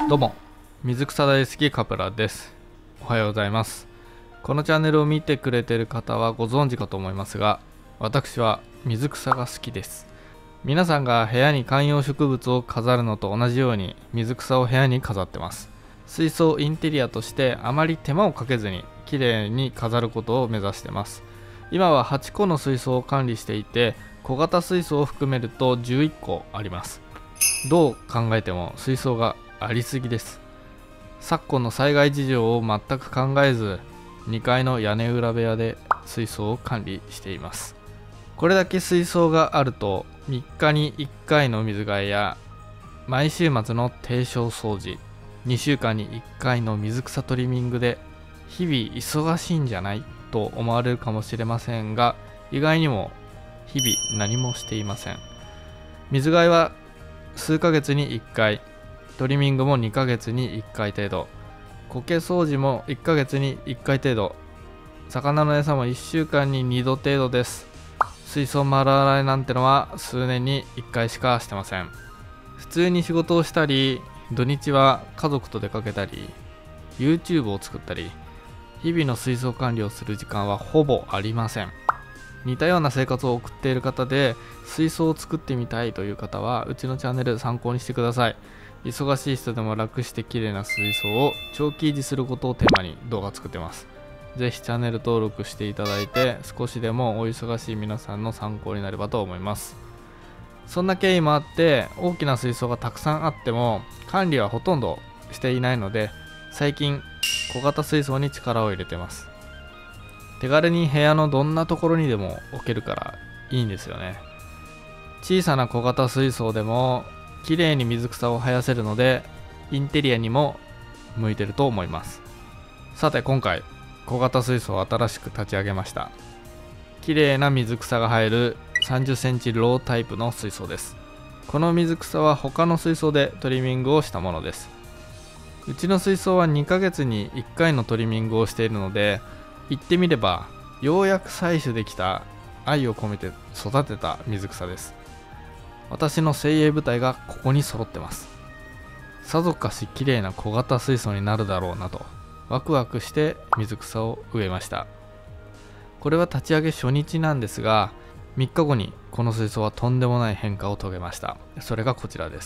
どうも、水草大好きカプラです。おはようございます。このチャンネルを見てくれている方はご存知かと思いますが、私は水草が好きです。皆さんが部屋に観葉植物を飾るのと同じように水草を部屋に飾ってます。水槽インテリアとしてあまり手間をかけずに綺麗に飾ることを目指してます。今は8個の水槽を管理していて、小型水槽を含めると11個あります。どう考えても水槽がありすぎです。昨今の災害事情を全く考えず、2階の屋根裏部屋で水槽を管理しています。これだけ水槽があると3日に1回の水替えや毎週末の低床掃除、2週間に1回の水草トリミングで日々忙しいんじゃないと思われるかもしれませんが、意外にも日々何もしていません。水替えは数ヶ月に1回、トリミングも2ヶ月に1回程度、苔掃除も1ヶ月に1回程度、魚の餌も1週間に2度程度です。水槽丸洗いなんてのは数年に1回しかしてません。普通に仕事をしたり、土日は家族と出かけたり、YouTube を作ったり、日々の水槽管理をする時間はほぼありません。似たような生活を送っている方で、水槽を作ってみたいという方はうちのチャンネル参考にしてください。忙しい人でも楽して綺麗な水槽を長期維持することをテーマに動画作ってます。ぜひチャンネル登録していただいて、少しでもお忙しい皆さんの参考になればと思います。そんな経緯もあって、大きな水槽がたくさんあっても管理はほとんどしていないので、最近小型水槽に力を入れてます。手軽に部屋のどんなところにでも置けるからいいんですよね。小さな小型水槽でも綺麗に水草を生やせるので、インテリアにも向いてると思います。さて今回小型水槽を新しく立ち上げました。綺麗な水草が生える30センチロータイプの水槽です。この水草は他の水槽でトリミングをしたものです。うちの水槽は2ヶ月に1回のトリミングをしているので、言ってみればようやく採取できた愛を込めて育てた水草です。私の精鋭部隊がここに揃ってます。さぞかし綺麗な小型水槽になるだろうなとワクワクして水草を植えました。これは立ち上げ初日なんですが、3日後にこの水槽はとんでもない変化を遂げました。それがこちらです。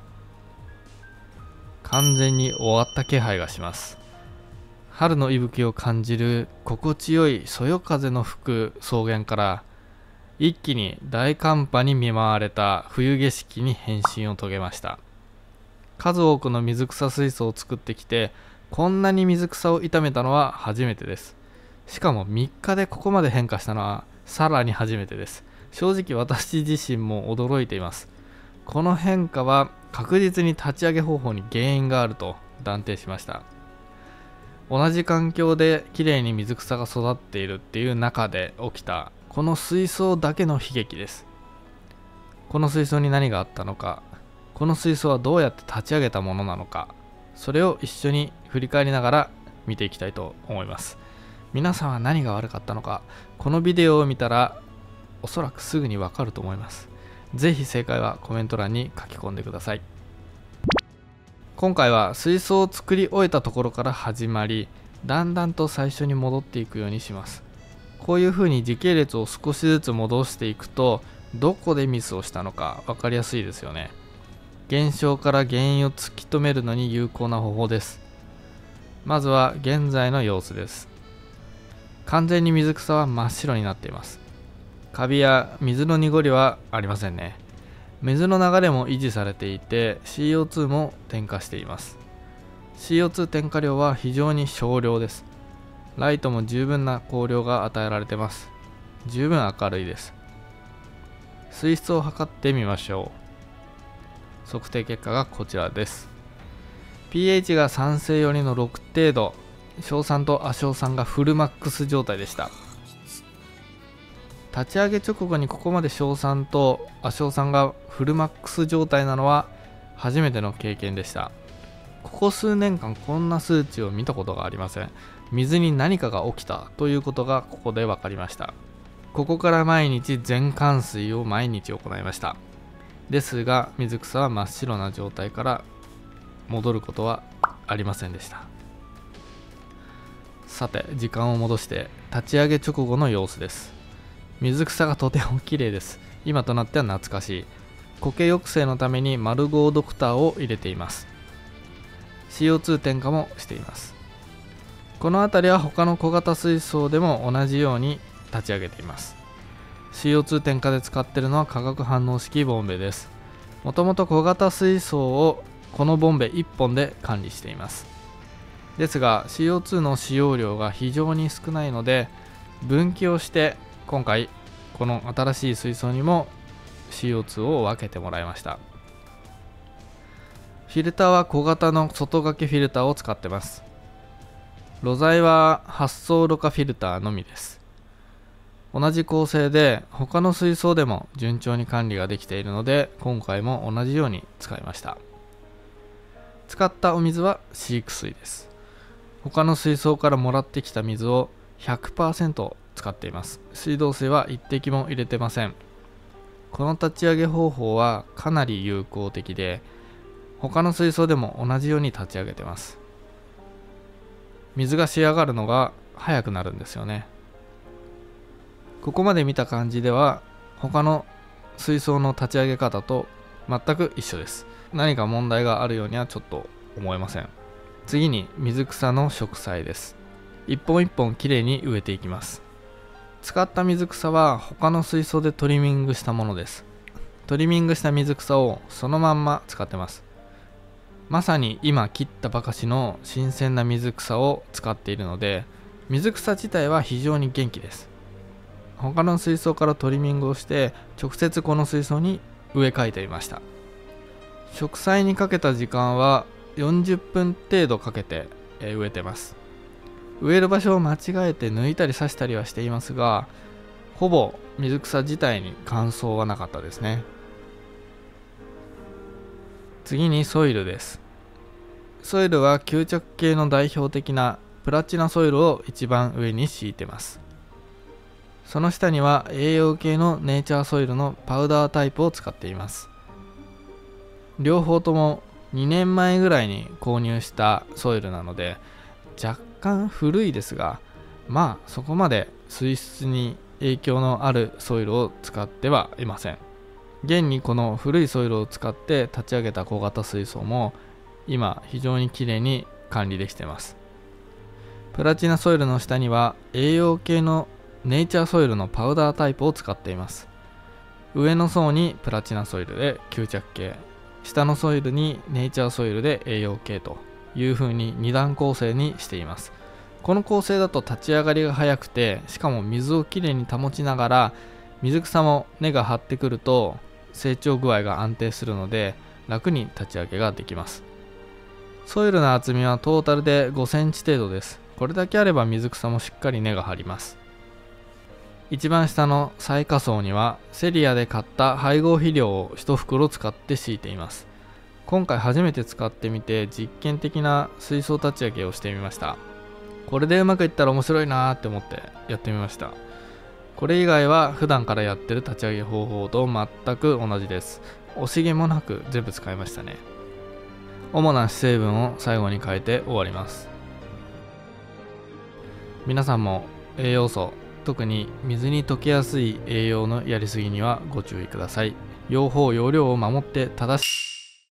完全に終わった気配がします。春の息吹を感じる心地よいそよ風の吹く草原から、一気に大寒波に見舞われた冬景色に変身を遂げました。数多くの水草水槽を作ってきて、こんなに水草を傷めたのは初めてです。しかも3日でここまで変化したのはさらに初めてです。正直私自身も驚いています。この変化は確実に立ち上げ方法に原因があると断定しました。同じ環境できれいに水草が育っているっていう中で起きたこの水槽だけの悲劇です。この水槽に何があったのか、この水槽はどうやって立ち上げたものなのか、それを一緒に振り返りながら見ていきたいと思います。皆さんは何が悪かったのか、このビデオを見たらおそらくすぐにわかると思います。ぜひ正解はコメント欄に書き込んでください。今回は水槽を作り終えたところから始まり、だんだんと最初に戻っていくようにします。こういう風に時系列を少しずつ戻していくと、どこでミスをしたのか分かりやすいですよね。現象から原因を突き止めるのに有効な方法です。まずは現在の様子です。完全に水草は真っ白になっています。カビや水の濁りはありませんね。水の流れも維持されていて CO2 も添加しています。 CO2 添加量は非常に少量です。ライトも十分な光量が与えられています。十分明るいです。水質を測ってみましょう。測定結果がこちらです。 pH が酸性寄りの6程度、硝酸と亜硝酸がフルマックス状態でした。立ち上げ直後にここまで硝酸と亜硝酸がフルマックス状態なのは初めての経験でした。ここ数年間こんな数値を見たことがありません。水に何かが起きたということがここで分かりました。ここから毎日全換水を毎日行いました。ですが水草は真っ白な状態から戻ることはありませんでした。さて、時間を戻して立ち上げ直後の様子です。水草がとても綺麗です。今となっては懐かしい。苔抑制のためにマルゴードクターを入れています。 CO2 添加もしています。この辺りは他の小型水槽でも同じように立ち上げています。 CO2 添加で使っているのは化学反応式ボンベです。もともと小型水槽をこのボンベ1本で管理しています。ですが CO2 の使用量が非常に少ないので分岐をして今回この新しい水槽にも CO2 を分けてもらいました。フィルターは小型の外掛けフィルターを使ってます。炉材は発送ろ過フィルターのみです。同じ構成で他の水槽でも順調に管理ができているので今回も同じように使いました。使ったお水は飼育水です。他の水槽からもらってきた水を 100% 使っています。水道水は一滴も入れてません。この立ち上げ方法はかなり有効的で他の水槽でも同じように立ち上げてます。水が仕上がるのが早くなるんですよね。ここまで見た感じでは他の水槽の立ち上げ方と全く一緒です。何か問題があるようにはちょっと思えません。次に水草の植栽です。一本一本きれいに植えていきます。使った水草は他の水槽でトリミングしたものです。トリミングした水草をそのまんま使ってます。まさに今切ったばかしの新鮮な水草を使っているので水草自体は非常に元気です。他の水槽からトリミングをして直接この水槽に植え替えていました。植栽にかけた時間は40分程度かけて植えてます。植える場所を間違えて抜いたり刺したりはしていますがほぼ水草自体に乾燥はなかったですね。次にソイルです。ソイルは吸着系の代表的なプラチナソイルを一番上に敷いてます。その下には栄養系のネイチャーソイルのパウダータイプを使っています。両方とも2年前ぐらいに購入したソイルなので若干古いですがまあそこまで水質に影響のあるソイルを使ってはいません。現にこの古いソイルを使って立ち上げた小型水槽も今非常にきれいに管理できています。プラチナソイルの下には栄養系のネイチャーソイルのパウダータイプを使っています。上の層にプラチナソイルで吸着系、下のソイルにネイチャーソイルで栄養系という風に2段構成にしています。この構成だと立ち上がりが早くてしかも水をきれいに保ちながら水草も根が張ってくると成長具合が安定するので楽に立ち上げができます。ソイルの厚みはトータルで5センチ程度です。これだけあれば水草もしっかり根が張ります。一番下の最下層にはセリアで買った配合肥料を1袋使って敷いています。今回初めて使ってみて実験的な水槽立ち上げをしてみました。これでうまくいったら面白いなーって思ってやってみました。これ以外は普段からやってる立ち上げ方法と全く同じです。惜しげもなく全部使いましたね。主な成分を最後に変えて終わります。皆さんも栄養素、特に水に溶けやすい栄養のやりすぎにはご注意ください。用法用量を守って正し